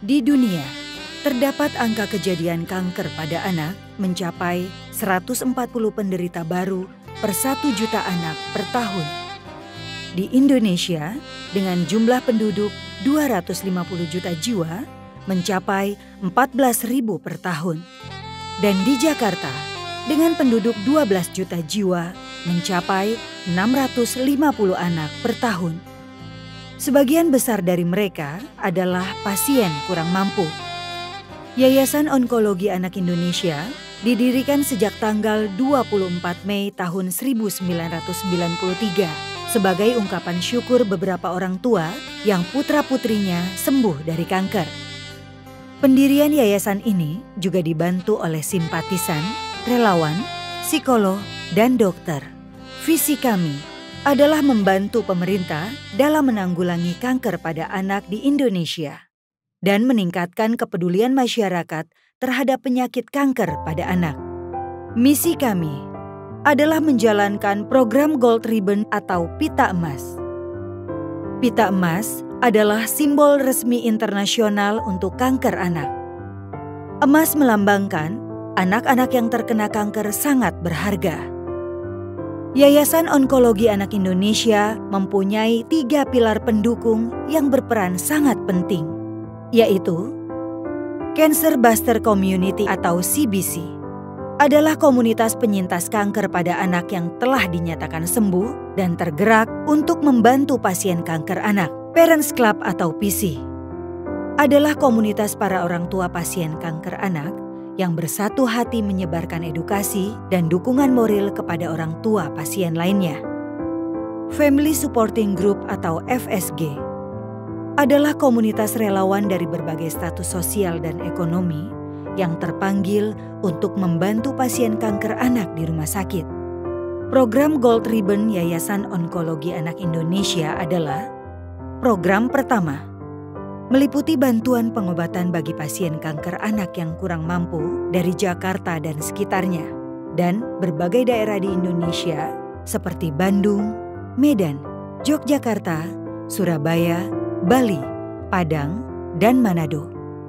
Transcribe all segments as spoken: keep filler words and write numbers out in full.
Di dunia, terdapat angka kejadian kanker pada anak mencapai seratus empat puluh penderita baru per satu juta anak per tahun. Di Indonesia, dengan jumlah penduduk dua ratus lima puluh juta jiwa, mencapai empat belas ribu per tahun. Dan di Jakarta, dengan penduduk dua belas juta jiwa, mencapai enam ratus lima puluh anak per tahun. Sebagian besar dari mereka adalah pasien kurang mampu. Yayasan Onkologi Anak Indonesia didirikan sejak tanggal dua puluh empat Mei tahun seribu sembilan ratus sembilan puluh tiga sebagai ungkapan syukur beberapa orang tua yang putra-putrinya sembuh dari kanker. Pendirian yayasan ini juga dibantu oleh simpatisan, relawan, psikolog, dan dokter. Visi kami adalah membantu pemerintah dalam menanggulangi kanker pada anak di Indonesia dan meningkatkan kepedulian masyarakat terhadap penyakit kanker pada anak. Misi kami adalah menjalankan program Gold Ribbon atau Pita Emas. Pita Emas adalah simbol resmi internasional untuk kanker anak. Emas melambangkan anak-anak yang terkena kanker sangat berharga. Yayasan Onkologi Anak Indonesia mempunyai tiga pilar pendukung yang berperan sangat penting, yaitu Cancer Buster Community atau C B C adalah komunitas penyintas kanker pada anak yang telah dinyatakan sembuh dan tergerak untuk membantu pasien kanker anak. Parents Club atau P C adalah komunitas para orang tua pasien kanker anak yang bersatu hati menyebarkan edukasi dan dukungan moral kepada orang tua pasien lainnya. Family Supporting Group atau F S G adalah komunitas relawan dari berbagai status sosial dan ekonomi yang terpanggil untuk membantu pasien kanker anak di rumah sakit. Program Gold Ribbon Yayasan Onkologi Anak Indonesia adalah program pertama, meliputi bantuan pengobatan bagi pasien kanker anak yang kurang mampu dari Jakarta dan sekitarnya, dan berbagai daerah di Indonesia seperti Bandung, Medan, Yogyakarta, Surabaya, Bali, Padang, dan Manado.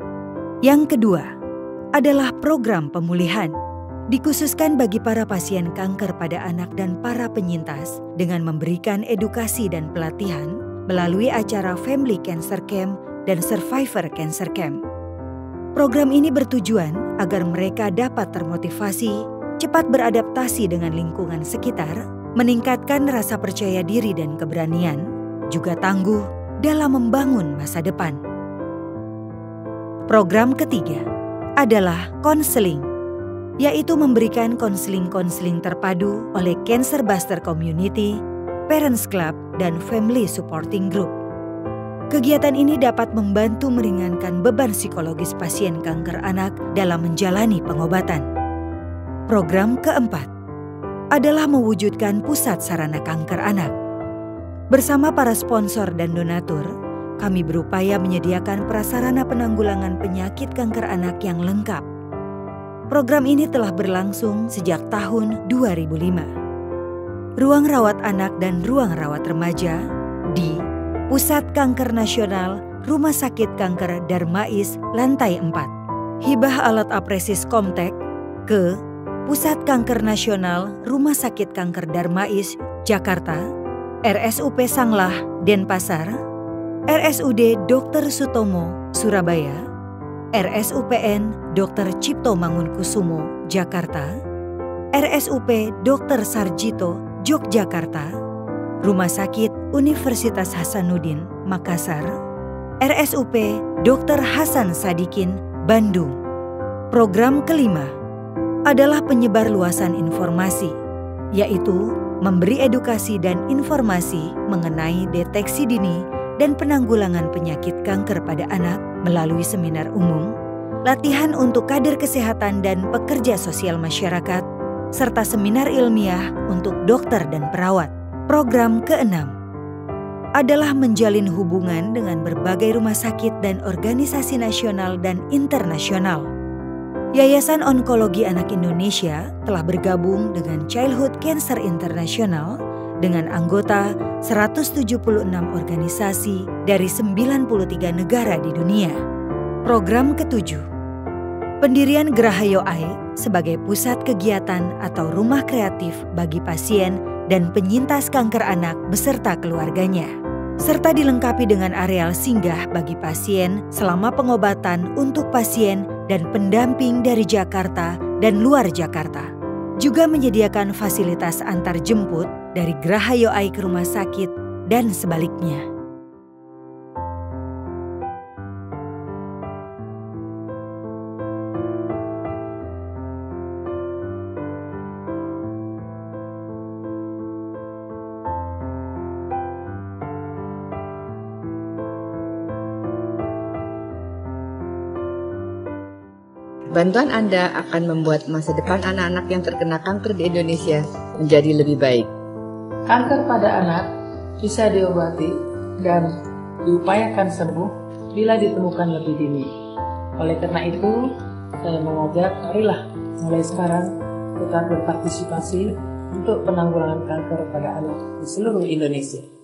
Yang kedua adalah program pemulihan, dikhususkan bagi para pasien kanker pada anak dan para penyintas dengan memberikan edukasi dan pelatihan melalui acara Family Cancer Camp dan Survivor Cancer Camp. Program ini bertujuan agar mereka dapat termotivasi, cepat beradaptasi dengan lingkungan sekitar, meningkatkan rasa percaya diri dan keberanian, juga tangguh dalam membangun masa depan. Program ketiga adalah konseling, yaitu memberikan konseling-konseling terpadu oleh Cancer Buster Community, Parents Club, dan Family Supporting Group. Kegiatan ini dapat membantu meringankan beban psikologis pasien kanker anak dalam menjalani pengobatan. Program keempat adalah mewujudkan pusat sarana kanker anak. Bersama para sponsor dan donatur, kami berupaya menyediakan prasarana penanggulangan penyakit kanker anak yang lengkap. Program ini telah berlangsung sejak tahun dua ribu lima. Ruang rawat anak dan ruang rawat remaja di Pusat Kanker Nasional Rumah Sakit Kanker Darmais lantai empat. Hibah alat apresis Komtek ke Pusat Kanker Nasional Rumah Sakit Kanker Darmais Jakarta, R S U P Sanglah Denpasar, R S U D Dokter Sutomo Surabaya, R S U P N Dokter Cipto Mangunkusumo Jakarta, R S U P Dokter Sarjito Yogyakarta, Rumah Sakit Universitas Hasanuddin Makassar, R S U P Dokter Hasan Sadikin Bandung. Program kelima adalah penyebar luasan informasi, yaitu memberi edukasi dan informasi mengenai deteksi dini dan penanggulangan penyakit kanker pada anak melalui seminar umum, latihan untuk kader kesehatan dan pekerja sosial masyarakat, serta seminar ilmiah untuk dokter dan perawat. Program keenam adalah menjalin hubungan dengan berbagai rumah sakit dan organisasi nasional dan internasional. Yayasan Onkologi Anak Indonesia telah bergabung dengan Childhood Cancer International dengan anggota seratus tujuh puluh enam organisasi dari sembilan puluh tiga negara di dunia. Program ketujuh, pendirian Geraha Yoai sebagai pusat kegiatan atau rumah kreatif bagi pasien dan penyintas kanker anak beserta keluarganya, serta dilengkapi dengan areal singgah bagi pasien selama pengobatan untuk pasien dan pendamping dari Jakarta dan luar Jakarta. Juga menyediakan fasilitas antar jemput dari Geraha Yoai ke rumah sakit dan sebaliknya. Bantuan Anda akan membuat masa depan anak-anak yang terkena kanker di Indonesia menjadi lebih baik. Kanker pada anak bisa diobati dan diupayakan sembuh bila ditemukan lebih dini. Oleh karena itu, saya mengajak, marilah mulai sekarang kita berpartisipasi untuk penanggulangan kanker pada anak di seluruh Indonesia.